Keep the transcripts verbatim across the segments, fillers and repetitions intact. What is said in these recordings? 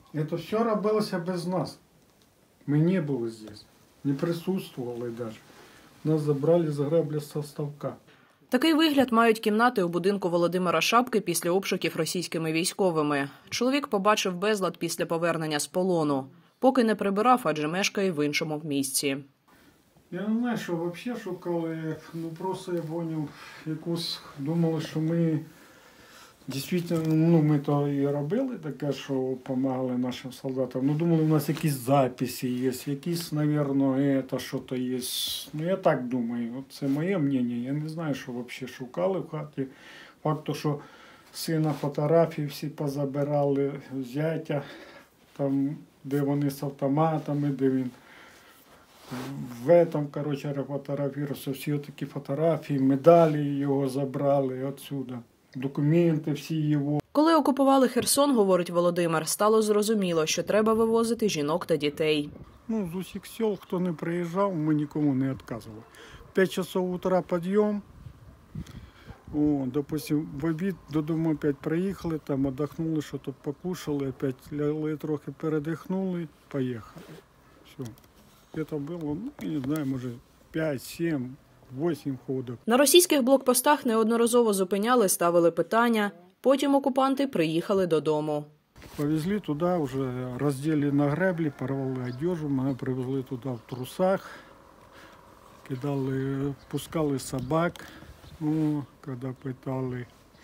Это все робилося без нас. Мы не были здесь, не присутствовали даже. Нас забрали за грабли со ставка. Такий вигляд мають кімнати у будинку Володимира Шапки після обшуків російськими військовими. Чоловік побачив безлад після повернення з полону. Поки не прибирав, адже мешкає в іншому місці. Я не знаю, що взагалі шукали, ну просто я поняв, якусь думали, що ми дійсно, ну ми то і робили таке, що допомагали нашим солдатам. Ну думали, у нас якісь записи є, якісь, мабуть, це що-то є. Ну я так думаю, це моє мнення. Я не знаю, що взагалі шукали в хаті. Факт, що сина фотографії всі позабирали, зятя, там, де вони з автоматами, де він в этом, короче, фотографувався, всі такі фотографії, медалі його забрали отсюда, документи всі його. Коли окупували Херсон, говорить Володимир, стало зрозуміло, що треба вивозити жінок та дітей. Ну, з усіх сел, хто не приїжджав, ми нікому не відказували. П'ять часов утра підйом, о, допустим, в обід додому опять приїхали, там віддохнули, що то покушали, опять лягли трохи, передихнули, поїхали. Все. Це було, ну, я не знаю, може п'ять, сім, вісім ходок. На російських блокпостах неодноразово зупиняли, ставили питання. Потім окупанти приїхали додому. Повезли туди, вже розділи на греблі, порвали одежу, мене привезли туди в трусах, кидали, пускали собак, ну, коли питали.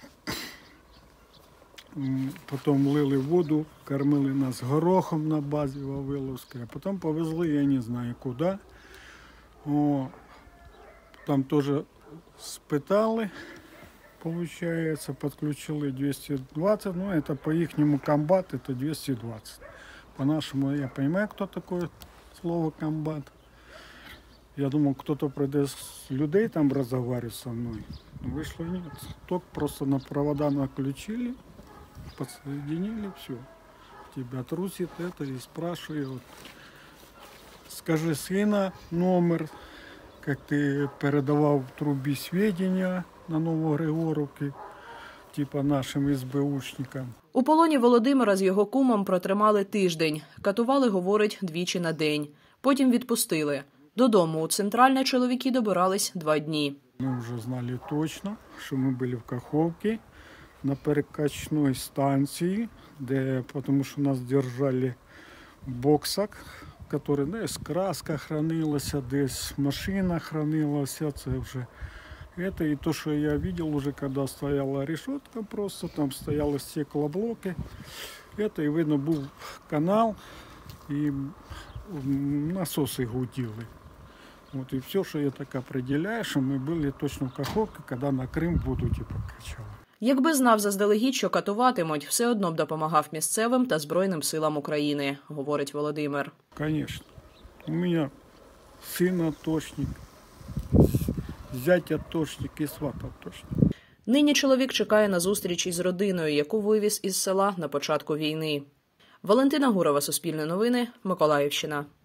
Потім лили воду, кормили нас горохом на базі Вавиловській, а потім повезли, я не знаю куди. О, там теж спитали, виходить, підключили двісті двадцять, ну це по їхньому комбат, це двісті двадцять. По-нашому я розумію, хто таке слово комбат. Я думав, хтось прийде з людей там розмовляти зі мною. Вийшло ні, ток просто на провода наключили. Подсоединили, все. Тебя трусит это и спрашивают. Скажи сына номер, как ты передавал в трубе сведения на Новогригоровке, типа нашим СБУшникам. У полоні Володимира з його кумом протримали тиждень. Катували, говорить, двічі на день. Потім відпустили. Додому у Центральне чоловіки добирались два дні. Ми вже знали точно, що ми були в Каховці, на перекачной станції, де, тому що нас держали в боксах, который, десь краска хранилася, десь машина хранилася, це вже. Это и то, что я видел уже, когда стояла решетка просто, там стояли стеклоблоки. Это и видно був канал, и насоси гуділи. Вот и все, що я так определяю, що ми були точно в Каховці, коли на Крим воду типа качали. Якби знав заздалегідь, що катуватимуть, все одно б допомагав місцевим та Збройним силам України, говорить Володимир. Звісно. У мене син атошник, зять атошник і сват атошник. Нині чоловік чекає на зустріч із родиною, яку вивіз із села на початку війни. Валентина Гурова, Суспільне новини, Миколаївщина.